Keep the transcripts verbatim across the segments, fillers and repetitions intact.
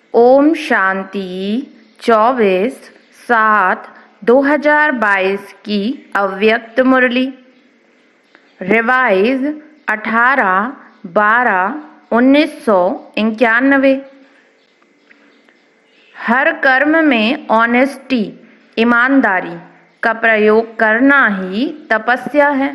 ओम शांति चौबीस सात दो हजार बाईस की अव्यक्त मुरली। रिवाइज अठारह बारह उन्नीस सौ इक्यानवे। हर कर्म में ऑनेस्टी ईमानदारी का प्रयोग करना ही तपस्या है।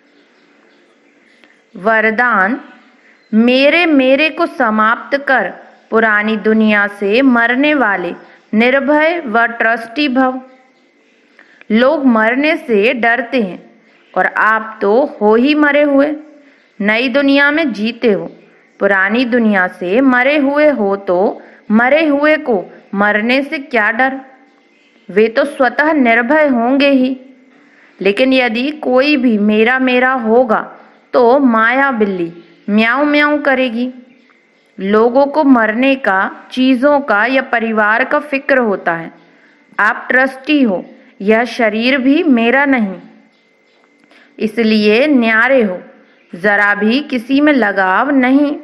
वरदान, मेरे मेरे को समाप्त कर पुरानी दुनिया से मरने वाले निर्भय व ट्रस्टी भव। लोग मरने से डरते हैं और आप तो हो ही मरे हुए, नई दुनिया में जीते हो। पुरानी दुनिया से मरे हुए हो तो मरे हुए को मरने से क्या डर, वे तो स्वतः निर्भय होंगे ही। लेकिन यदि कोई भी मेरा मेरा होगा तो माया बिल्ली म्याऊं म्याऊं करेगी। लोगों को मरने का, चीज़ों का या परिवार का फिक्र होता है। आप ट्रस्टी हो, यह शरीर भी मेरा नहीं, इसलिए न्यारे हो, जरा भी किसी में लगाव नहीं।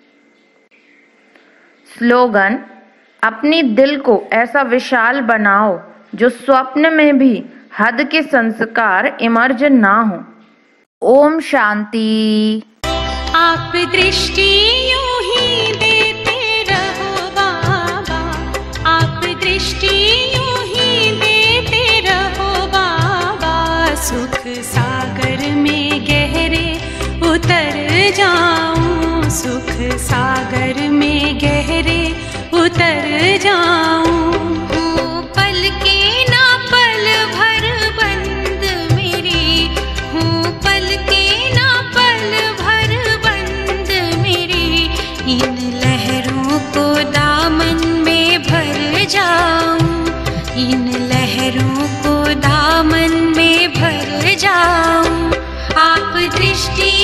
स्लोगन, अपनी दिल को ऐसा विशाल बनाओ जो स्वप्न में भी हद के संस्कार इमर्ज ना हो। ओम शांति। आप दृष्टि यूं ही देते रहो बाबा, आप दृष्टि यूं ही देते रहो बाबा। सुख सागर में गहरे उतर जाऊं, सुख सागर में गहरे उतर जाऊं। हूँ पल के ना पल भर बंद मेरी, हूँ पल के ना पल भर बंद मेरी। इन लहरों को दामन में भर जाऊं, इन लहरों को दामन में भर जाऊं। आप दृष्टि